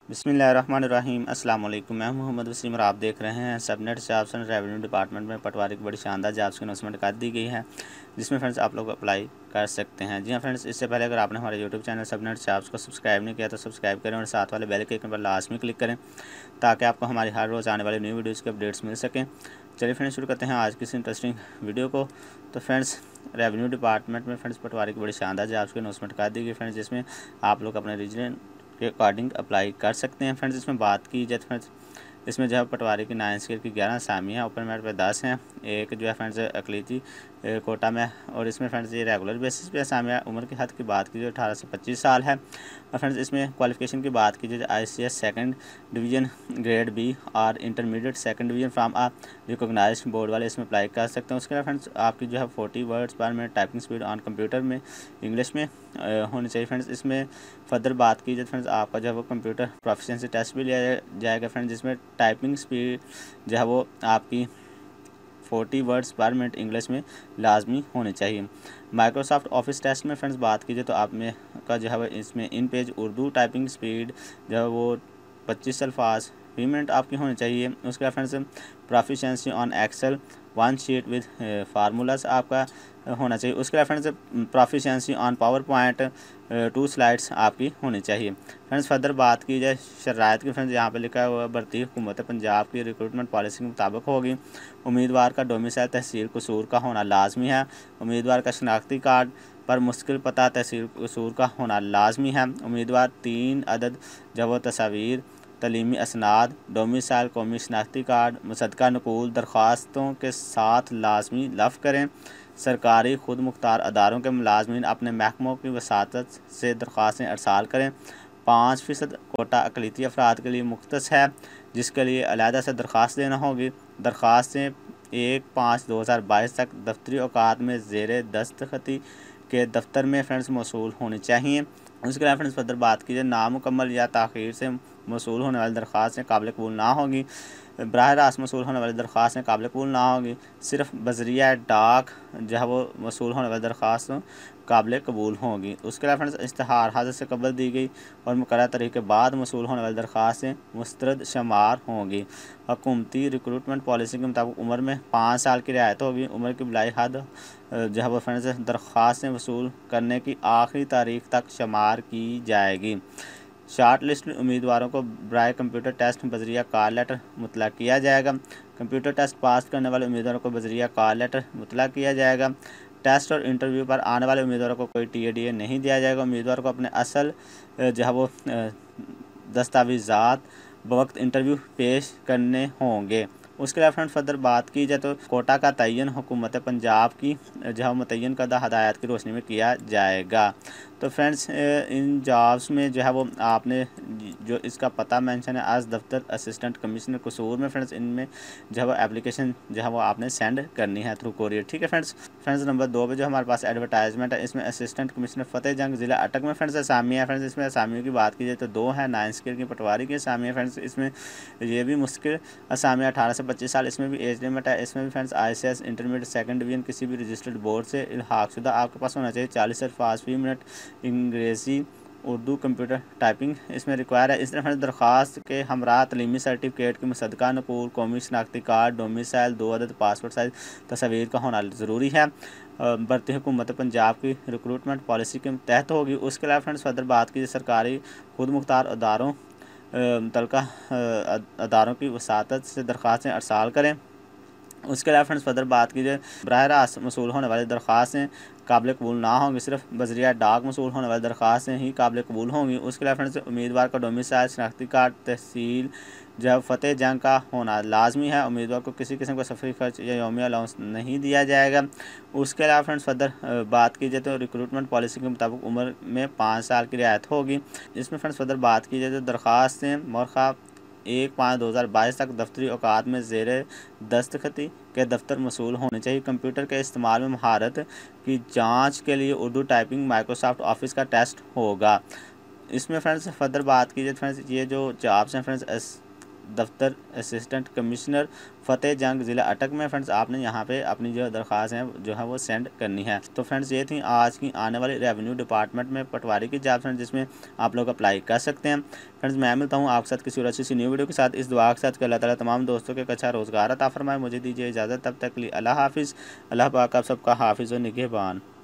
बिस्मिल्लाहिर्रहमानिर्रहीम। अस्सलाम वालेकुम। मैं मोहम्मद वसीम और आप देख रहे हैं subnet jobs and revenue department में पटवारी की बड़ी शानदार जॉब्स की अनाउंसमेंट कर दी गई है, जिसमें फ्रेंड्स आप लोग अप्लाई कर सकते हैं। जी हाँ फ्रेंड्स, इससे पहले अगर आपने हमारे यूट्यूब चैनल सबनेट जॉब्स को सब्सक्राइब नहीं किया तो सब्सक्राइब करें और साथ वाले बेल के आइकन पर लाजमी क्लिक करें ताकि आपको हमारी हर रोज़ आने वाली न्यू वीडियोज़ के अपडेट्स मिल सकें। चलिए फ्रेंड्स, शुरू करते हैं आज की इस इंटरेस्टिंग वीडियो को। तो फ्रेंड्स, रेवेन्यू डिपार्टमेंट में फ्रेंड्स पटवारी की बड़ी शानदार जॉब्स की अनाउंसमेंट कर दी गई फ्रेंड्स, जिसमें आप लोग अपने रीजन के अकॉर्डिंग अप्लाई कर सकते हैं। फ्रेंड्स, इसमें बात की जाए तो फ्रेंड्स इसमें जो है पटवारी की 9 स्केल की 11 असामियाँ हैं, ओपन मेरिट पे 10 हैं, एक जो है फ्रेंड्स अकलीती कोटा में, और इसमें फ्रेंड्स ये रेगुलर बेसिस पे असामियाँ। उम्र की हद की बात की जो 18 से 25 साल है। और फ्रेंड्स इसमें क्वालिफिकेशन की बात की जाए ICS second division grade B और intermediate second division from a recognised board वाले इसमें अप्लाई कर सकते हैं। उसके अलावा फ्रेंड्स आपकी जो है 40 words per minute typing speed on computer में इंग्लिश में होनी चाहिए। फ्रेंड्स इसमें फर्दर बात की जाए फ्रेंड्स आपका जो है वो कंप्यूटर प्रोफिशिएंसी टेस्ट भी लिया जाएगा फ्रेंड्स, जिसमें टाइपिंग स्पीड जो है वो आपकी 40 वर्ड्स पर मिनट इंग्लिश में लाजमी होने चाहिए। माइक्रोसॉफ्ट ऑफिस टेस्ट में फ्रेंड्स बात कीजिए तो आप में का जो है वो इसमें InPage Urdu typing speed जो है वो 25 अल्फाज फी मिनट आपकी होनी चाहिए। उसके बाद friends proficiency on Excel 1 sheet with formulas आपका होना चाहिए। उसके बाद friends proficiency on PowerPoint 2 slides आपकी होनी चाहिए। फ्रेंड्स फर्दर बात की जाए शराइत की, फ्रेंड्स यहाँ पे लिखा हुआ भर्ती हुकूमत पंजाब की रिक्रूटमेंट पॉलिसी के मुताबिक होगी। उम्मीदवार का डोमिसाइल तहसील कसूर का होना लाजमी है। उम्मीदवार का शनाख्ती कार्ड पर मुश्किल पता तहसील कसूर का होना लाजमी है। उम्मीदवार 3 अदद जब तस्वीर तलीमी असनाद डोमिसाइल कौमी शनाख्ती कार्ड मुसद्दका नकूल दरख्वास्तों के साथ लाजमी लफ़ करें। सरकारी खुद मुख्तार अदारों के मुलाजमीन अपने महकमों की वसातत से दरख्वास्तें अरसाल करें। 5% कोटा अकलीती अफराद के लिए मुख्तस है, जिसके लिए अलहदा से दरख्वास्त देना होगी। दरख्वास्तें 1/5/2022 तक दफ्तरी औकात में ज़ेर दस्तखती के दफ्तर में फ्रेंड्स मौसूल होनी चाहिए। उसके अलावा फ्रेंड्स फर्दर बात कीजिए नामुकम्मल या ताख़ीर से मौसूल होने वाली दरख्वास्तें काबिल कबूल ना होगी। बराह रास्त मौसूल होने वाली दरख्वास्तें काबिल कबूल ना होगी। सिर्फ बज़रिया डाक जो है वो मौसूल होने वाली दरख्वास्त काबिल कबूल होगी। उसके अलावा फ्रेंड्स इश्तहार हाजिर से कबल दी गई और मुकर्रर तारीख के बाद मौसूल होने वाली दरख्वास्तें मुस्तरद शुमार होंगी। हुकूमती रिक्रूटमेंट पॉलिसी के मुताबिक उम्र में 5 साल की रियायत होगी। उम्र की बिलाई हद जो है वो फ्रेंड्स दरख्वास्तें वसूल करने की आखिरी तारीख तक शुमार की जाएगी। शार्ट लिस्ट उम्मीदवारों को बराए कंप्यूटर टेस्ट बजरिया कॉल लेटर मुतला किया जाएगा। कंप्यूटर टेस्ट पास करने वाले उम्मीदवारों को बजरिया कॉल लेटर मुतला किया जाएगा। टेस्ट और इंटरव्यू पर आने वाले उम्मीदवारों को कोई TADA नहीं दिया जाएगा। उम्मीदवार को अपने असल जो है वो दस्तावेज़ात बवक्त इंटरव्यू पेश करने होंगे। उसके अलावा फ्रेंड फर्दर बात की जाए तो कोटा का तयन हुकूमत पंजाब की जो है मुतय्यन करदा हदायत की रोशनी में किया जाएगा। तो फ्रेंड्स इन जॉब्स में जो है वो आपने जो इसका पता मेंशन है आज दफ्तर असिस्टेंट कमिश्नर कसूर में फ्रेंड्स इनमें जो है वो एप्लीकेशन जो है वो आपने सेंड करनी है थ्रू कोरियर। ठीक है फ्रेंड्स नंबर 2 पे जो हमारे पास एडवर्टाइजमेंट है, इसमें असिस्टेंट कमिश्नर फतेह जंग ज़िला अटक में फ्रेंड्स असामी है। फ्रेंड्स इसमें असामियों की बात की जाए तो 2 है। 9 स्केल की पटवारी की असामी है। फ्रेंड्स इसमें ये भी मुश्किल असामियाँ 18 से 25 साल, इसमें भी एज लिमिट है। इसमें भी friends ICS intermediate second division किसी भी रजिस्टर्ड बोर्ड से इल्हाक़शुदा आपके पास होना चाहिए। 40 अल्फाज फी मिनट अंग्रेज़ी उर्दू कंप्यूटर टाइपिंग इसमें रिक्वायर है। इस तरह फ्रेंड्स दरख्वास्त के हमरा तलीमी सर्टिफिकेट की मुसद्दका नकूल कौमी शनाख्ती कार्ड डोमिसाइल 2 अदद पासपोर्ट साइज तस्वीर का होना ज़रूरी है। भर्ती हुकूमत पंजाब की रिक्रूटमेंट पॉलिसी के तहत होगी। उसके अलावा फ्रेंड्स फर्दर बात की सरकारी खुद मुख्तार अदारों मुतल्लिका अदारों की वसातत से दरख्वास्तें अरसाल करें। उसके अलावा फ्रेंड्स फर्दर बात कीजिए बराह रास्त मसूल होने वाली दरख्वास्तें काबिल कबूल ना होंगी। सिर्फ बजरिया डाक मसूल होने वाली दरख्वास्तें ही काबिल कबूल होंगी। उसके अलावा फ्रेंड्स उम्मीदवार का डोमिसाइल शनाख्ती कार्ड तहसील जब फतेह जंग का होना लाजमी है। उम्मीदवार को किसी किस्म का सफरी खर्च या यौमिया अलाउंस नहीं दिया जाएगा। उसके अलावा फ्रेंड्स फर्दर बात की जाए तो रिक्रूटमेंट पॉलिसी के मुताबिक उम्र में 5 साल की रियायत होगी। इसमें फ्रेंड्स फर्दर बात की जाए तो दरख्वास्तें मौखा 1/5/2022 तक दफ्तरी औकात में ज़ेर दस्तखती के दफ्तर मसूल होने चाहिए। कंप्यूटर के इस्तेमाल में महारत की जांच के लिए उर्दू टाइपिंग माइक्रोसॉफ्ट ऑफिस का टेस्ट होगा। इसमें फ्रेंड्स फर्दर बात की जाए फ्रेंड्स ये जो जॉब्स हैं फ्रेंड्स दफ्तर असिस्टेंट कमिश्नर फ़तेह जंग ज़िला अटक में फ्रेंड्स आपने यहाँ पे अपनी जो दरख्वास्त है जो है वो सेंड करनी है। तो फ्रेंड्स ये थी आज की आने वाली रेवेन्यू डिपार्टमेंट में पटवारी की जॉब फ्रेंड्स, जिसमें आप लोग अप्लाई कर सकते हैं। फ्रेंड्स मैं मिलता हूँ आपके साथ किसी और अच्छी सी न्यू वीडियो के साथ, इस दुआ के साथ कि अल्लाह ताला तमाम दोस्तों के अच्छा रोज़गार अता फरमाए। मुझे दीजिए इजाज़त, तब तक के लिए अल्लाह हाफिज़। अल्लाह पाक आप सबका हाफिज़ व निगहबान।